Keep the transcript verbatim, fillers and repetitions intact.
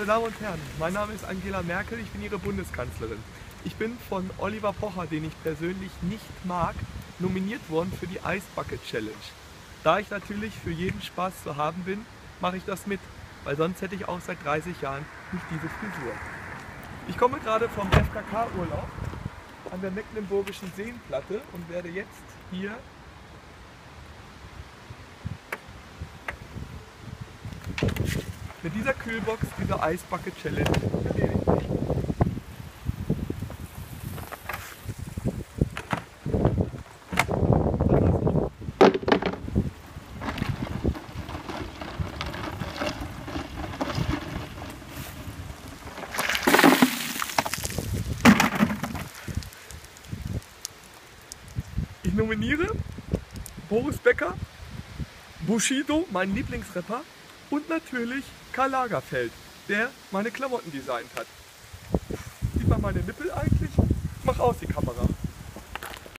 Meine Damen und Herren, mein Name ist Angela Merkel, ich bin Ihre Bundeskanzlerin. Ich bin von Oliver Pocher, den ich persönlich nicht mag, nominiert worden für die Ice Bucket Challenge. Da ich natürlich für jeden Spaß zu haben bin, mache ich das mit, weil sonst hätte ich auch seit dreißig Jahren nicht diese Frisur. Ich komme gerade vom F K K-Urlaub an der Mecklenburgischen Seenplatte und werde jetzt hier mit dieser Kühlbox diese Ice Bucket Challenge erledigen. Ich nominiere Boris Becker, Bushido, mein Lieblingsrapper, und natürlich Karl Lagerfeld, der meine Klamotten designt hat. Sieht man meine Nippel eigentlich? Mach aus die Kamera.